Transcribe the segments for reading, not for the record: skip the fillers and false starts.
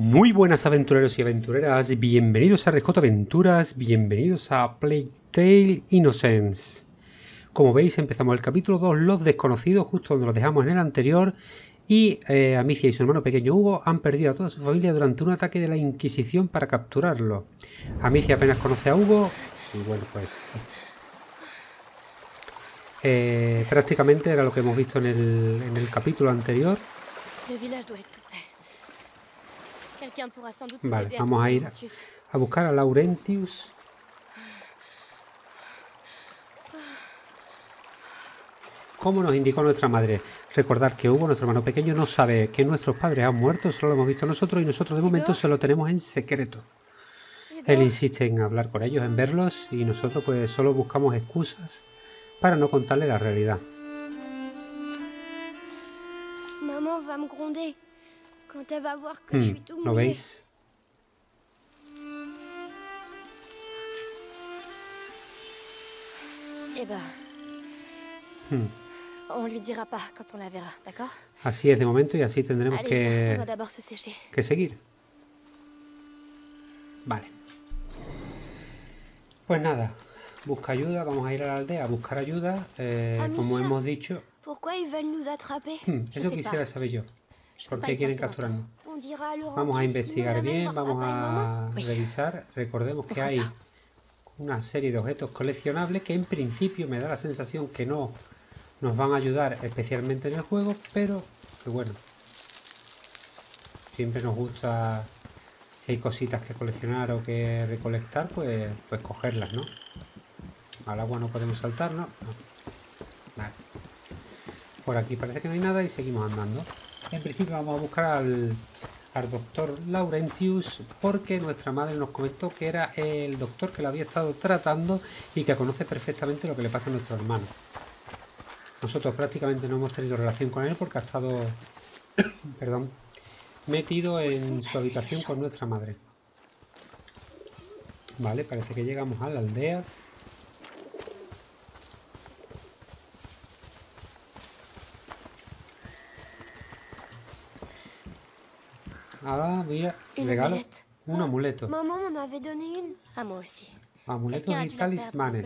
Muy buenas aventureros y aventureras, bienvenidos a RJ Aventuras, bienvenidos a Plague Tale Innocence. Como veis empezamos el capítulo 2, Los Desconocidos, justo donde lo dejamos en el anterior. Y Amicia y su hermano pequeño Hugo han perdido a toda su familia durante un ataque de la Inquisición para capturarlo. Amicia apenas conoce a Hugo y bueno pues... prácticamente era lo que hemos visto en el capítulo anterior. Vale, vamos a ir a buscar a Laurentius. Como nos indicó nuestra madre. Recordad que Hugo, nuestro hermano pequeño, no sabe que nuestros padres han muerto, solo lo hemos visto nosotros y nosotros de momento se lo tenemos en secreto. Él insiste en hablar con ellos, en verlos, y nosotros pues solo buscamos excusas para no contarle la realidad. Mamá va me gronder quand elle va voir que je suis tout ¿Lo mouillé. veis? Eh ben, on lui dira pas quand on la verra, d'accord? Así es de momento y así tendremos Allez, on doit d'abord se sécher. que seguir. Vale. Pues nada, busca ayuda, vamos a ir a la aldea a buscar ayuda, como hemos dicho. Pourquoi ils veulent nous attraper? Eso quisiera saber yo. ¿Por qué quieren capturarnos? Vamos a investigar bien, vamos a revisar. Recordemos que hay una serie de objetos coleccionables que en principio me da la sensación que no nos van a ayudar especialmente en el juego, pero que bueno, siempre nos gusta, si hay cositas que coleccionar o que recolectar, pues cogerlas, ¿no? Al agua no podemos saltar, ¿no? No. Vale. Por aquí parece que no hay nada y seguimos andando. En principio vamos a buscar al doctor Laurentius, porque nuestra madre nos comentó que era el doctor que lo había estado tratando y que conoce perfectamente lo que le pasa a nuestro hermano. Nosotros prácticamente no hemos tenido relación con él porque ha estado perdón, metido en su habitación con nuestra madre. Vale, parece que llegamos a la aldea. Ah, mira, regalo. Un amuleto. Maman m'en avait donné une. Ah, moi aussi. Amuletos y talismanes.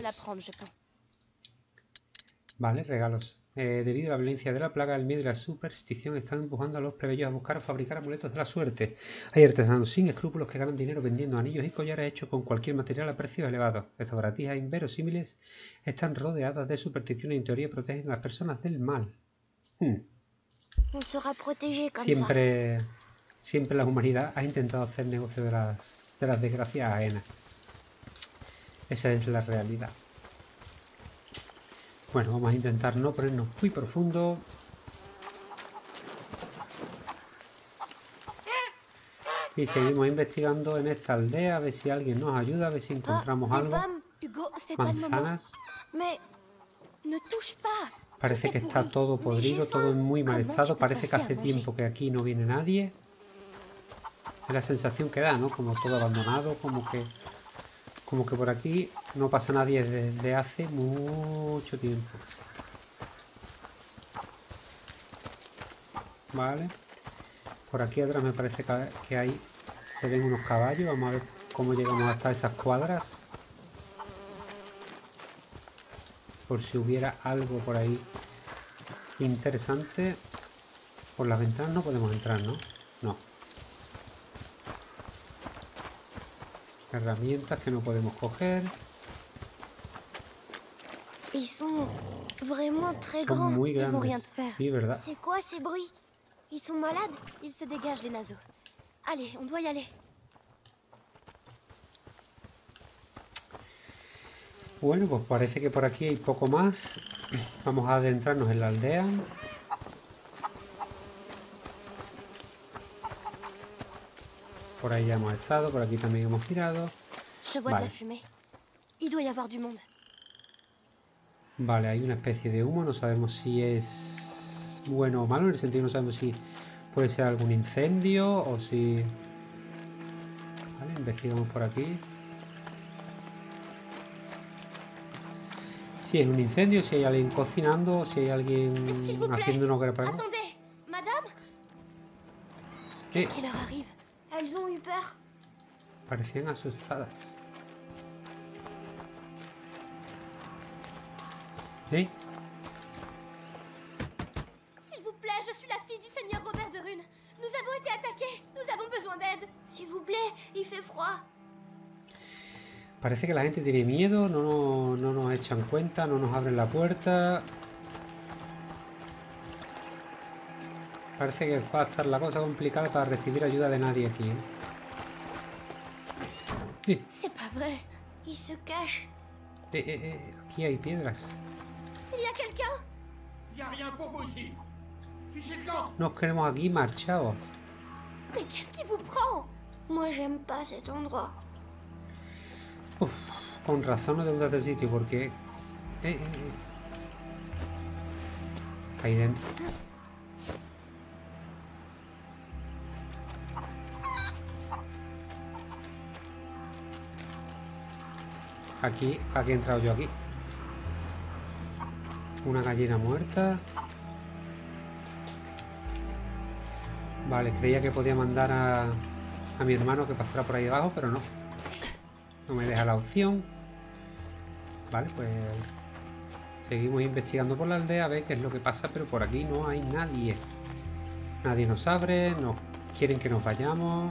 Vale, regalos. Debido a la violencia de la plaga, el miedo y la superstición están empujando a los plebeyos a buscar o fabricar amuletos de la suerte. Hay artesanos sin escrúpulos que ganan dinero vendiendo anillos y collares hechos con cualquier material a precios elevados. Estas baratijas inverosímiles están rodeadas de supersticiones y en teoría protegen a las personas del mal. Siempre la humanidad ha intentado hacer negocio de las desgracias ajenas. Esa es la realidad. Bueno, vamos a intentar no ponernos muy profundo. Y seguimos investigando en esta aldea, a ver si alguien nos ayuda, a ver si encontramos algo. Manzanas. Parece que está todo podrido, todo en muy mal estado. Parece que hace tiempo que aquí no viene nadie. Es la sensación que da, ¿no? Como todo abandonado, como que por aquí no pasa nadie desde hace mucho tiempo. Vale. Por aquí atrás me parece que hay... se ven unos caballos. Vamos a ver cómo llegamos hasta esas cuadras. Por si hubiera algo por ahí interesante. Por las ventanas no podemos entrar, ¿no? No. Herramientas que no podemos coger. Son muy grandes. Sí, ¿verdad? C'est quoi ces bruits? Ils sont malades? Ils se dégagent les naseaux. Allez, on doit y aller. Bueno, pues parece que por aquí hay poco más. Vamos a adentrarnos en la aldea. Por ahí ya hemos estado, por aquí también hemos girado. Vale. Vale, hay una especie de humo, no sabemos si es bueno o malo, en el sentido no sabemos si puede ser algún incendio o si... Vale, investigamos por aquí. Si es un incendio, si hay alguien cocinando, si hay alguien haciendo una hoguera para... Attendez, madame. Qu'est-ce qui leur arrive? Elles ont eu peur. Parecían asustadas. ¿Sí? S'il vous plaît, je suis la fille du seigneur Robert de Rune. Nous avons été attaqués. Nous avons besoin d'aide. S'il vous plaît, il fait froid. Parece que la gente tiene miedo, no nos echan cuenta, no nos abren la puerta. Parece que va a estar la cosa complicada para recibir ayuda de nadie aquí, ¿eh? Sí. C'est pas vrai. Il se cache. Aquí hay piedras. Il y a quelqu'un. Y a rien pour vous ici. Fichez le camp. Nos queremos aquí marchados. Mais qu'est-ce qui vous prend? Moi, j'aime pas cet endroit. Uf, con razón no te gusta este sitio porque... Ahí dentro. Aquí, ¿para qué he entrado yo aquí? Una gallina muerta. Vale, creía que podía mandar a mi hermano que pasara por ahí abajo, pero no. No me deja la opción. Vale, pues seguimos investigando por la aldea a ver qué es lo que pasa, pero por aquí no hay nadie. Nadie nos abre, nos quieren que nos vayamos.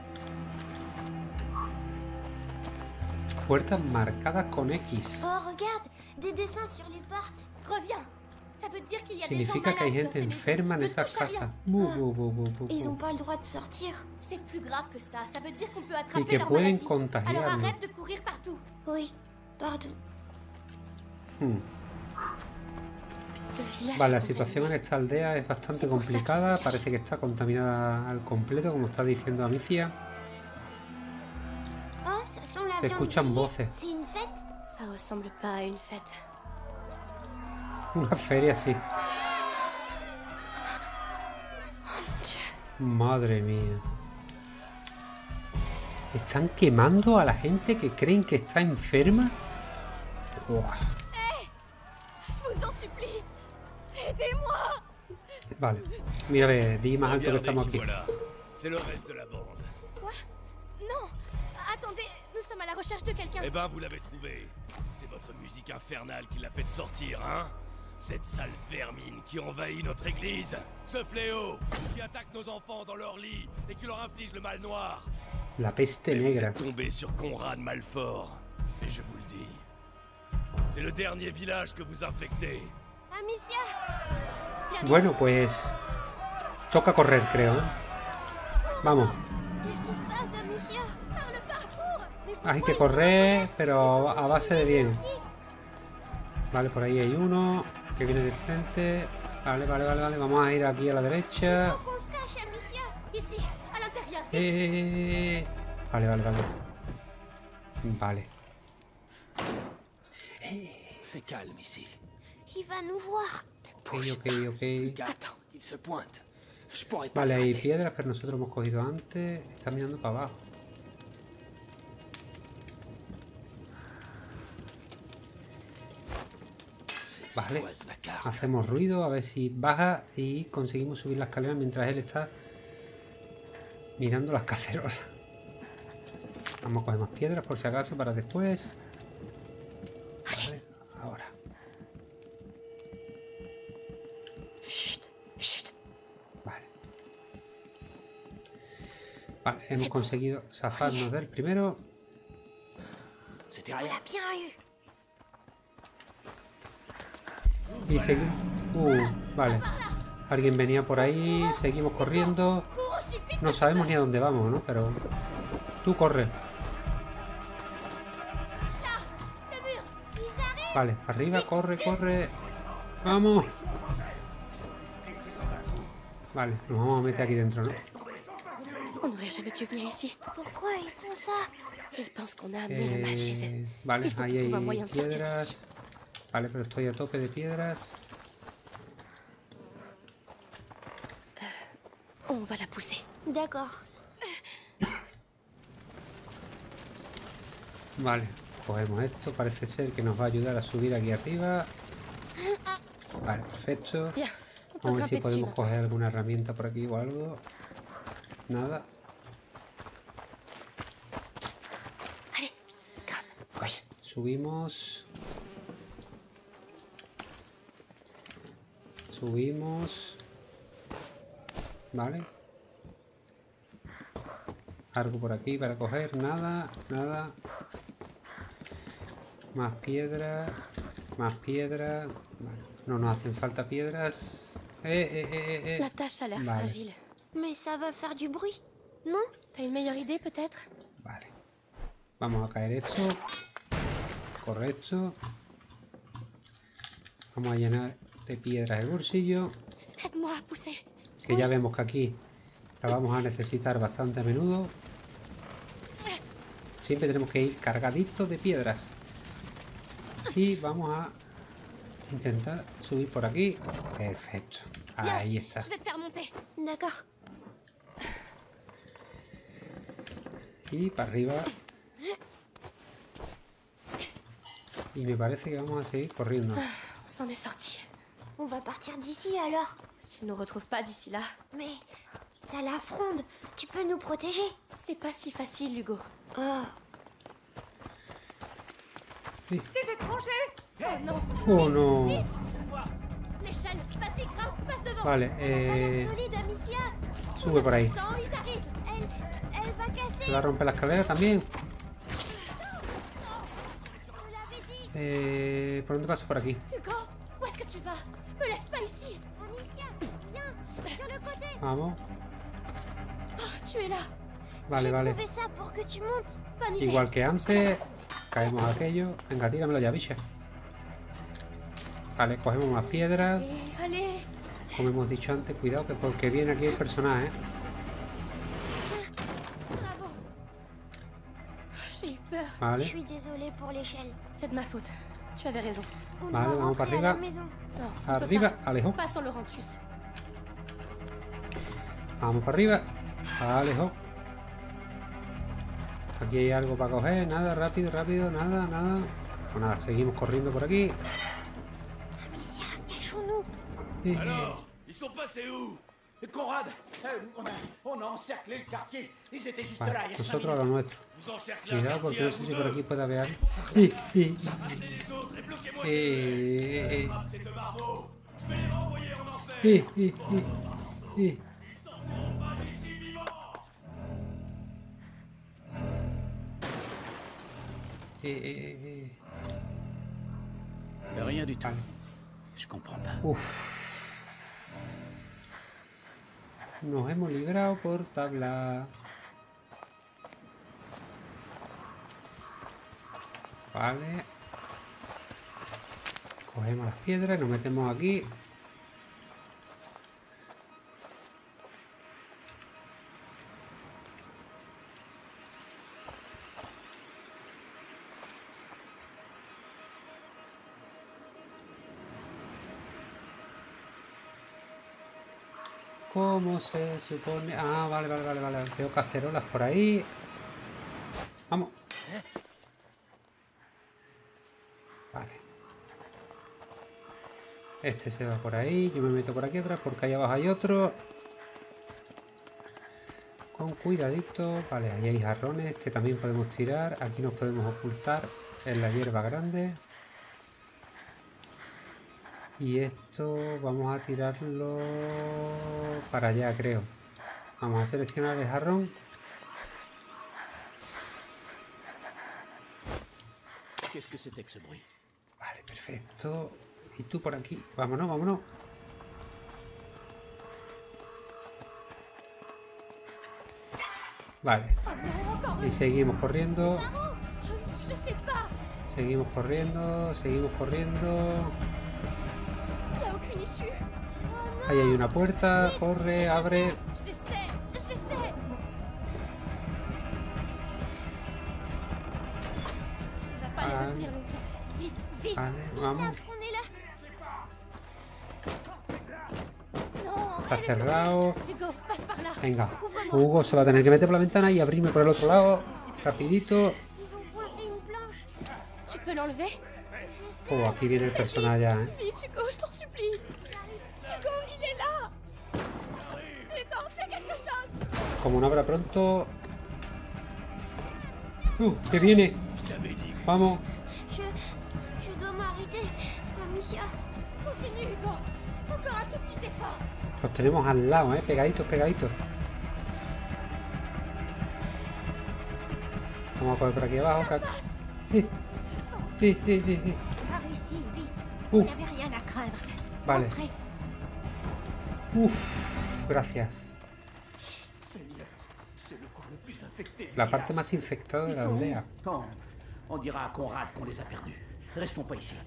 Puertas marcadas con X. Oh, regarde, des dessins sur les portes. Reviens. Ça veut dire qu'il y a des gens Significa que hay malades dans gente ces maisons. enferma en Ne esas touche à casas. rien. Ils ont pas le droit de sortir. C'est plus grave que ça. Ça veut dire qu'on peut attraper Y que leur pueden maladie. Alors contagiarnos. arrête de courir partout. Oui, pardon. Hmm. Le village Vale, la est situación en contaminé. esta aldea es bastante Sí, pues, complicada. se Parece que está contaminada al completo, como está diciendo Amicia. Oh, ça sent la Se viande escuchan grillée. voces. C'est une fête? Ça ressemble pas à une fête. Una feria así. Madre mía. ¿Están quemando a la gente que creen que está enferma? Uah. Je vous en supplie. Aidez-moi. Vale. Mira, a ver, di más alto que Regardez estamos qui aquí. voilà. C'est le reste de la bande. Quoi? Non. Attendez, nous sommes à la recherche de quelqu'un. Eh ben, vous l'avez trouvé. C'est votre musique infernale qui l'a fait sortir, hein? Cette sale vermine qui envahit notre église. Ce fléau qui attaque nos enfants dans leur lit et qui leur inflige le mal noir. La peste Mais vous negra. êtes tombé sur Conrad Malfort. Et je vous le dis, c'est le dernier village que vous infectez. Amicia. Viens vite. Bueno, pues... Toca correr, creo, ¿eh? Vamos. Qu'est-ce qui se passe, Amicia? Par le parcours. Mais Hay pourquoi que ils correr, pero a base de bien. aussi? Vale, por ahí hay uno que viene de frente. Vale, vale, vale, vale. Vamos a ir aquí a la derecha. Faut qu'on se cache, Amicia. Ici, à l'intérieur. Vite. Vale, vale, vale. Vale. C'est calme ici. Il va nous voir. Ok, ok, ok. Attends, il se pointe. Je pourrais pas Vale, hay l'arrêter. piedras, pero nosotros hemos cogido antes. Está mirando para abajo. C'est Vale. quoi ce vacarme? Hacemos ruido, a ver si baja y conseguimos subir la escalera mientras él está mirando las cacerolas. Vamos a coger más piedras por si acaso para después. Vale, ahora. Chut, chut. Vale. Vale, hemos conseguido zafarnos del primero. C'était On rien. l'a bien eu. Y seguimos. Vale. Alguien venía por ahí, seguimos corriendo. Cours aussi vite. No sabemos ni a dónde vamos, ¿no? Pero tú corre. Le mur. Ils arrivent. Vale, arriba, corre, corre. ¡Vamos! Vale, nos vamos a meter aquí dentro, ¿no? On n'aurait jamais dû venir ici. Pourquoi ils font ça? Ils pensent qu'on a amené le mal chez eux. Vale, Il faut ahí qu'on hay trouve un moyen de sortir d'ici. piedras. Vale, pero estoy a tope de piedras. On va la pousser. D'accord. Vale, cogemos esto. Parece ser que nos va a ayudar a subir aquí arriba. Vale, perfecto. Bien. On peut Vamos a ver si grimper dessus. podemos coger alguna herramienta por aquí o algo. Nada. Oui. Subimos. Subimos. Vale. Algo por aquí para coger. Nada, nada. Más piedras. Más piedras. Vale. No nos hacen falta piedras. La tâche a l'air Vale. fragile. Mais ça va faire du bruit, non? T'as une meilleure idée peut-être? Vale. Vamos a caer esto. Correcto. Vamos a llenar de piedras el bolsillo. Aide-moi à pousser. Que ya vemos que aquí la vamos a necesitar bastante a menudo. Siempre tenemos que ir cargaditos de piedras. Y vamos a intentar subir por aquí. Perfecto. Ahí está. Je vais te faire monter. D'accord. Y para arriba. Y me parece que vamos a seguir corriendo. On s'en est sorti. On va partir d'ici alors. S'ils nous retrouvent pas d'ici là. Mais t'as la fronde. Tu peux nous protéger. C'est pas si facile, Hugo. Oh. Sí. Des étrangers. Oh non. Oh no. L'échelle. Vas-y, grimpe, passe devant. Vale, Solide, Amicia. sube por ahí. Attends, ils arrivent. Elle va casser. Se va a romper la escalera también. On l'avait dit. ¿Por dónde paso? Por aquí. Hugo, où est-ce que tu vas? Me laisse pas ici. Amicia, viens. Sur le côté. Vamos. Oh, tu es là. Vale, vale. J'ai trouvé ça pour que tu montes. Bonne idée. Igual que antes. Caemos a aquello. Venga, tíramelo ya, bicha. Vale, cogemos más piedras. Allez. Como hemos dicho antes, cuidado que porque viene aquí el personaje. Tiens. Bravo. J'ai eu peur. Vale, Je suis désolée pour l'échelle. C'est de ma faute. Tu avais raison. On Vale, doit vamos rentrer para à la arriba. maison. Non, on peut arriba, pas. Alejo. Pas sans Laurentius. Vamos para arriba. Alejo. Aquí hay algo para coger. Nada, rápido, rápido. Nada, nada. Pues nada, seguimos corriendo por aquí. Amicia, cachons-nous. Alors, ils sont passés où? Conrad, on a encerclé le quartier. Ils étaient juste Vale, là, il y a 5 nosotros a lo minutes. nuestro. Vous encerclez un Cuidado porque quartier no à sé vous si por deux. aquí puede haber algo. Appelez les autres et bloquez-moi ces deux barbeaux. Je vais les renvoyer en enfer. Rien du tout. Vale. Je comprends pas. Uf. Nos hemos librado por tabla. Vale. Cogemos las piedras y nos metemos aquí. ¿Cómo se supone? Ah, vale, vale, vale, vale. Veo cacerolas por ahí. Vamos. Vale. Este se va por ahí. Yo me meto por aquí atrás porque ahí abajo hay otro. Con cuidadito. Vale, ahí hay jarrones que también podemos tirar. Aquí nos podemos ocultar en la hierba grande. Y esto vamos a tirarlo para allá, creo. Vamos a seleccionar el jarrón. Qu'est-ce que c'était que ce bruit? Vale, perfecto. Y tú por aquí. Vámonos, vámonos. Vale. Y seguimos corriendo. Je sais pas. Seguimos corriendo. Seguimos corriendo. Il y a aucune issue. Ahí hay una puerta. Corre, abre. J'essaie. Ça va pas les Vale. retenir longtemps. Vite, vite. Vale, Ils vamos. savent qu'on est là. Non. Está elle est cerrado. bloquée. Hugo, passe par là. Venga. Ouvre-moi. Hugo se va a tener que meter por la ventana y abrirme por el otro lado. Rapidito. Ils vont pointer une planche. Tu peux l'enlever? Oh, aquí viene el personaje ya, ¿eh? Vite, Hugo, je t'en supplie. Hugo, il est là. Hugo, fais quelque chose. Como no habrá pronto... ¡Que viene! Je t'avais dit, Vamos. Je dois m'arrêter. Amicia, continue, Hugo. Encore un tout petit effort. Los tenemos al lado, pegaditos, pegaditos. Vamos a coger por aquí abajo. Par ici, vite. Vous n'avez rien à craindre. Vale. Entrez. Uf, gracias. Seigneur, c'est le coin le plus infecté. La parte más infectada de la aldea. Quand on dira à Conrad qu'on les a perdus. Restons pas ici.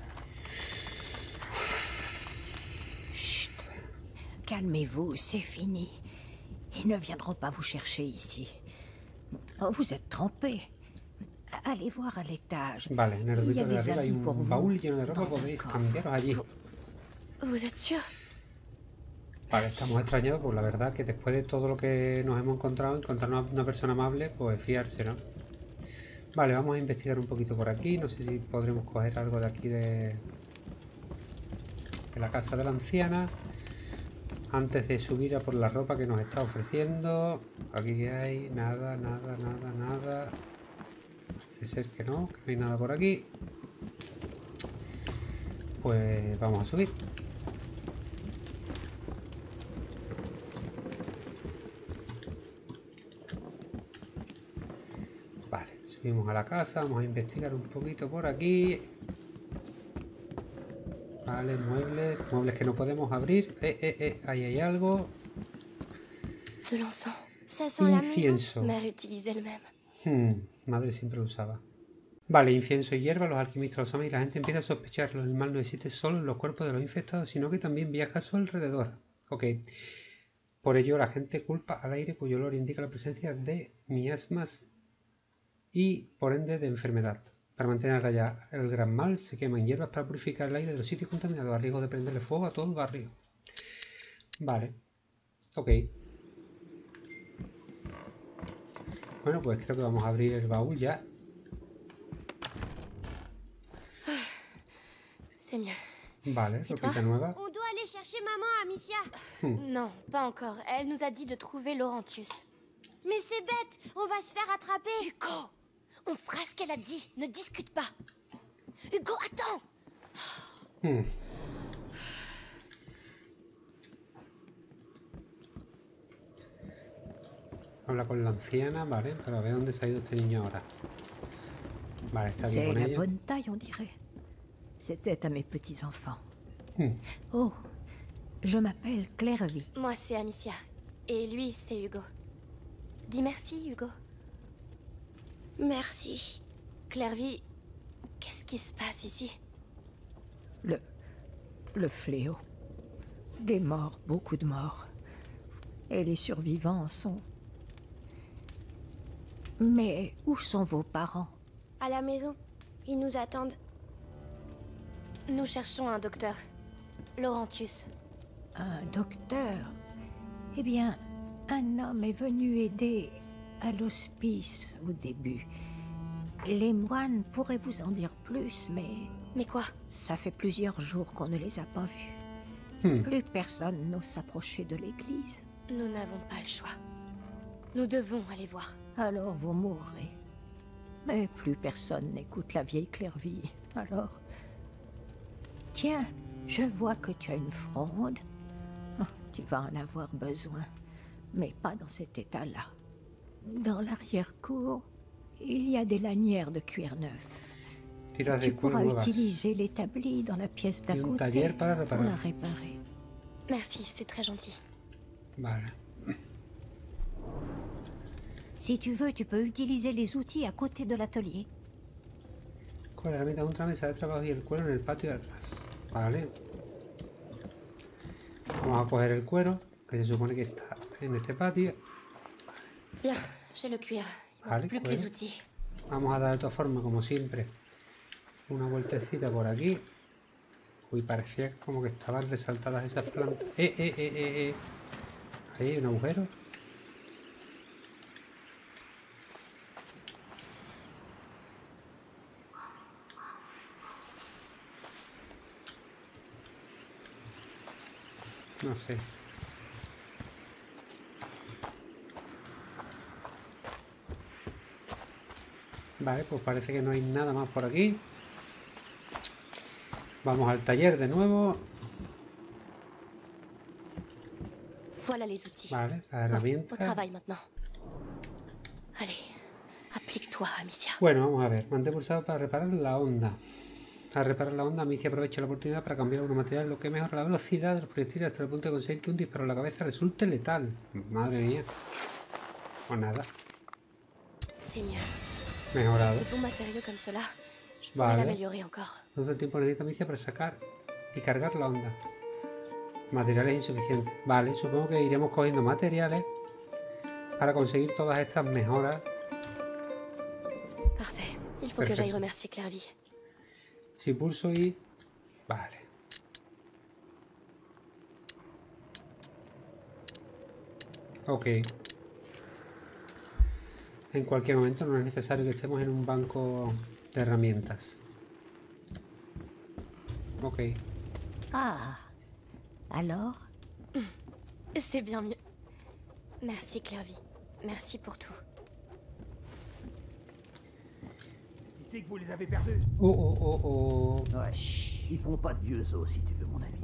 Chut. Calmez-vous, c'est fini. Ils ne viendront pas vous chercher ici. Oh, vous êtes trempés. Allez voir à l'étage. Vale, en el Il y a dormitorio de des arriba hay habits pour un vous. baúl lleno de ropa, dans un podéis coffre. cambiaros allí. Vous êtes sûr? Vale, estamos extrañados, pues la verdad que después de todo lo que nos hemos encontrar una persona amable, pues fiarse, ¿no? Vale, vamos a investigar un poquito por aquí. No sé si podremos coger algo de aquí de la casa de la anciana. Antes de subir a por la ropa que nos está ofreciendo. Aquí que hay nada, nada, nada, nada. Parece ser que no hay nada por aquí. Pues vamos a subir. Vale, subimos a la casa, vamos a investigar un poquito por aquí. Vale, muebles que no podemos abrir. Ahí hay algo. De l'encens. Ça sent la Incienso. maison. Mère utilisait le même. Madre siempre lo usaba. Vale, incienso y hierba, los alquimistas lo saben y la gente empieza a sospecharlo. El mal no existe solo en los cuerpos de los infectados, sino que también viaja a su alrededor. Ok. Por ello, la gente culpa al aire cuyo olor indica la presencia de miasmas y, por ende, de enfermedad. Para mantener a raya el gran mal, se queman hierbas para purificar el aire de los sitios contaminados, a riesgo de prenderle fuego a todo el barrio. Vale. Ok. Bueno, pues creo que vamos a abrir el baúl ya. C'est mieux. Vale, ropita nueva. On doit aller chercher maman, Amicia. Non, pas encore. Elle nous a dit de trouver Laurentius. Mais c'est bête, on va se faire attraper. Hugo, on fera ce qu'elle a dit. Ne discute pas. Hugo, attends. Habla con la anciana, vale, para ver dónde se ha ido este niño ahora. Vale, está bien C'est con la ella. bonne taille, on dirait. C'était à mes petits-enfants. Oh, je m'appelle Clairvy. Moi, c'est Amicia. Et lui, c'est Hugo. Dis merci, Hugo. Merci. Clairvy, qu'est-ce qui se passe ici? Le fléau. Des morts, beaucoup de morts. Et les survivants sont... Mais où sont vos parents? À la maison. Ils nous attendent. Nous cherchons un docteur. Laurentius. Un docteur? Eh bien, un homme est venu aider à l'hospice au début. Les moines pourraient vous en dire plus, mais Mais quoi? ça fait plusieurs jours qu'on ne les a pas vus. Plus personne n'ose s'approcher de l'église. Nous n'avons pas le choix. Nous devons aller voir. Alors vous mourrez. Mais plus personne n'écoute la vieille Clairvy. Alors... Tiens, je vois que tu as une fronde. Oh, tu vas en avoir besoin. Mais pas dans cet état-là. Dans l'arrière-cour, il y a des lanières de cuir neuf. Tiras de Tu cuero pourras nuevas. utiliser l'établi dans la pièce d'à Y un côté taller para pour reparar. la réparer. Merci, c'est très gentil. Vale. Si tu veux, tu peux utiliser les outils à côté de l'atelier. Con la herramienta de una mesa de trabajo y el cuero en el patio de atrás. Vale. Vamos a coger el cuero, que se supone que está en este patio. Bien, j'ai le cuir. Il Vale, manque plus que cuero. les outils. Vamos a dar de todas formas, como siempre, una vueltecita por aquí. Uy, parecía como que estaban resaltadas esas plantas. Ahí hay un agujero. No sé. Vale, pues parece que no hay nada más por aquí. Vamos al taller de nuevo. Voilà les outils. Vale, la Au herramienta. travail maintenant. Allez, applique-toi, Amicia. Bueno, vamos a ver. Mantén pulsado para reparar la onda. Al reparar la onda, Amicia aprovecha la oportunidad para cambiar algunos materiales, lo que mejora la velocidad de los proyectiles hasta el punto de conseguir que un disparo en la cabeza resulte letal. Madre mía. Pues nada, C'est mieux. mejorado. De bons matériaux comme cela, je pourrais Vale. l'améliorer encore. ¿Cuánto tiempo necesita Amicia para sacar y cargar la onda? Materiales insuficientes. Vale, supongo que iremos cogiendo materiales para conseguir todas estas mejoras. Parfait. Il faut que j'aille remercier Clairvy. Si pulso y... Vale. Ok. En cualquier momento no es necesario que estemos en un banco de herramientas. Ok. Ah, alors? C'est bien mieux. Merci, Clairvy. Merci pour tout. Qui c'est que vous les avez perdus? Oh, oh, oh, oh. Ouais. Ils font pas de vieux os, si tu veux mon avis.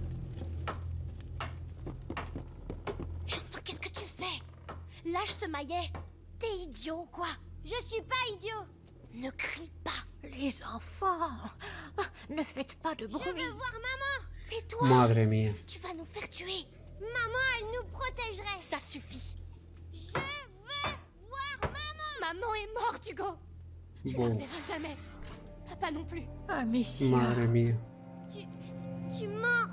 Mais enfin, qu'est-ce que tu fais? Lâche ce maillet. T'es idiot, quoi? Je suis pas idiot. Ne crie pas. Les enfants, ne faites pas de bruit. Je veux voir maman. Tais-toi. Madre mía. Tu vas nous faire tuer. Maman, elle nous protégerait. Ça suffit. Je veux voir maman. Maman est morte, Hugo. Tu la Bon. reverras jamais. Papa non plus. Amicia. Madre mía. Tu mens.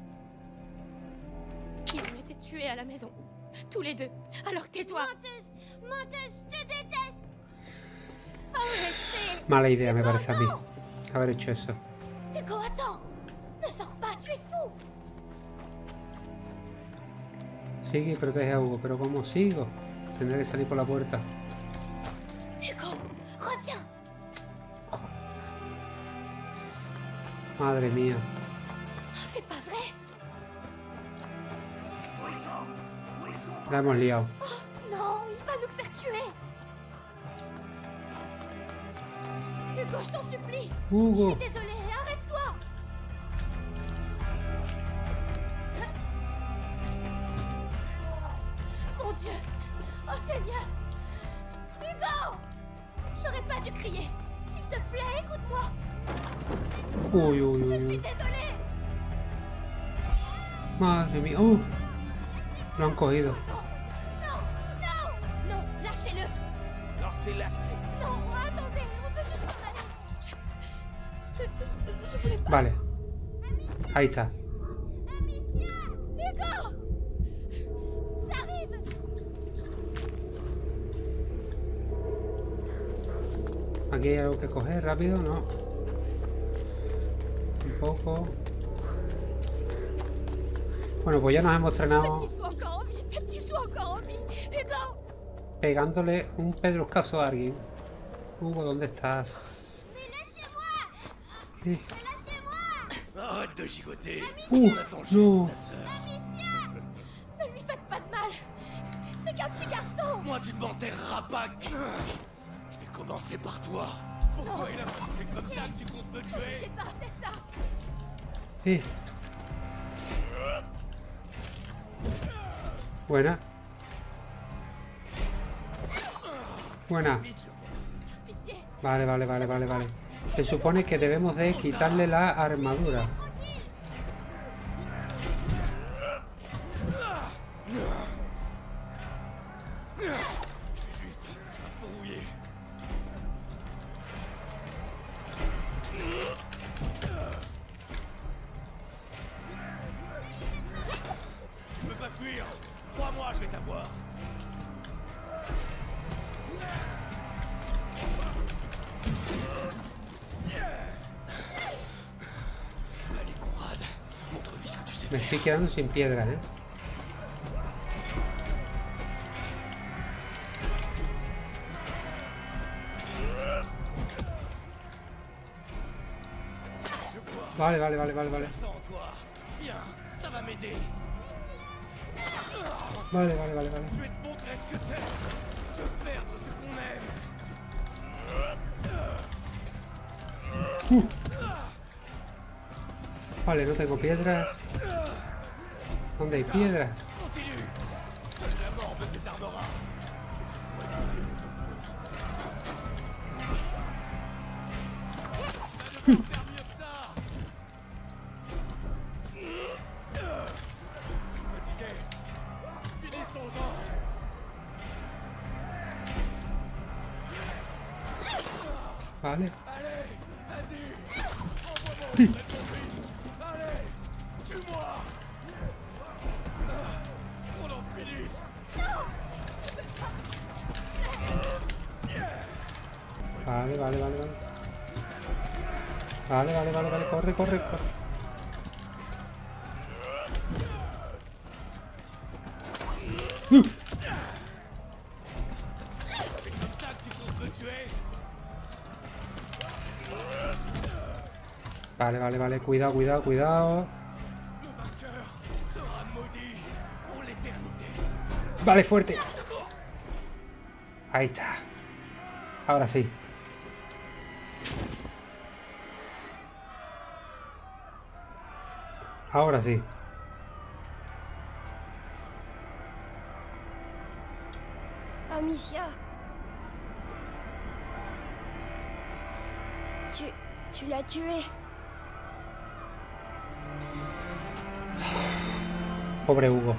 Ils ont été tués à la maison. Tous les deux. Alors tais-toi. Menteuse. Menteuse, je te déteste. Arrêtez. Mala idea me Hugo, parece a mí non. haber hecho eso. Hugo, attends. Ne sors pas, tu es fou. Sigue y protege a Hugo. ¿Pero cómo sigo? Tendré que salir por la puerta. Hugo, reviens. Madre mía. Oh, c'est pas vrai. La hemos liado. Non, il va nous faire tuer. Hugo, je t'en supplie. Je Hugo. suis désolée, arrête-toi. Mon Dieu. Oh Seigneur. Hugo. J'aurais pas dû crier. S'il te plaît, écoute-moi. Uy, uy, Je uy, suis uy. désolée. Madre mía. Lo han cogido. Non, non, non, lâchez-le. Alors c'est là que... Non, attendez, on veut juste s'en aller. Je voulais pas. Vale. Ahí está. Hugo. J'arrive. Aquí hay algo que coger rápido, ¿no? Un poco. Bueno, pues ya nos hemos Faites entrenado qu'il soit encore en vie, faites qu'il soit encore en vie. Hugo. pegándole un pedruscazo a alguien. Hugo, ¿dónde estás? Eh, Arrête de gigoter. Ouh, On attend juste non. ta sœur. Ne lui faites pas de mal. C'est qu'un petit garçon. Moi, tu ne m'enterreras pas. Je vais commencer par toi. Pourquoi il a pas fait comme ça que tu comptes me tuer? J'ai pas fait ça. eh. Buena. Buena. Pitié. Vale, vale, vale, vale, vale. Se supone que debemos de quitarle la armadura. Je suis juste rouillé. Tu peux pas fuir. Crois-moi, je vais t'avoir. Allez, Conrad, montre-lui ce que tu sais Me faire. estoy quedando sin piedras, ¿eh? Vale, vale, vale, vale, vale. Sans toi. Bien, ça va m'aider. Vale, vale, vale, vale. Je vais te montrer ce que c'est de perdre ce qu'on aime. Vale, no tengo piedras. ¿Dónde hay piedras? Continue. Seule la mort me désarmera. Je pourrais faire mieux que ça. Je suis fatigué. Finissons-en. Vale. Allez, vas-y. Envoie-moi auprès de ton fils. Allez, tue-moi. On en finisse. Vale, vale, vale, vale. Vale, vale, vale, vale. Corre, corre, corre. C'est comme ça que tu comptes me tuer? Vale, vale, vale. Cuidado, cuidado, cuidado. Le vainqueur sera maudit pour l'éternité. Vale, fuerte. Ahí está. Ahora sí. Ahora sí. Amicia. Tu l'as tué. Pobre Hugo.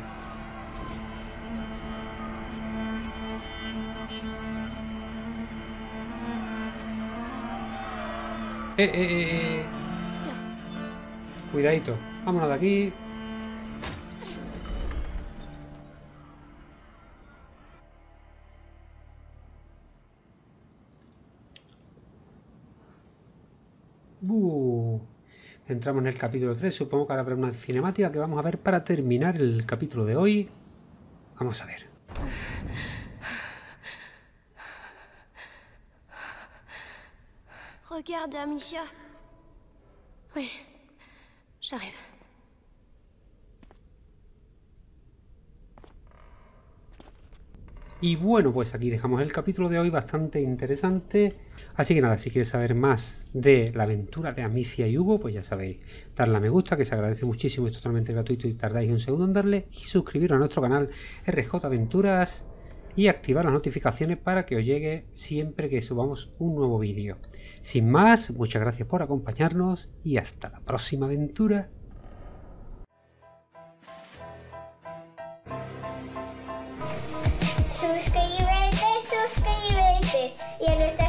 Cuidadito. Vámonos de aquí. Entramos en el capítulo 3. Supongo que ahora habrá una cinemática que vamos a ver para terminar el capítulo de hoy. Vamos a ver. Regarde, Amicia. Oui, j'arrive. Y bueno, pues aquí dejamos el capítulo de hoy, bastante interesante. Así que nada, si quieres saber más de la aventura de Amicia y Hugo, pues ya sabéis, darle a me gusta, que se agradece muchísimo, es totalmente gratuito y tardáis un segundo en darle, y suscribiros a nuestro canal RJ Aventuras y activar las notificaciones para que os llegue siempre que subamos un nuevo vídeo. Sin más, muchas gracias por acompañarnos y hasta la próxima aventura. Suscríbete y a nuestra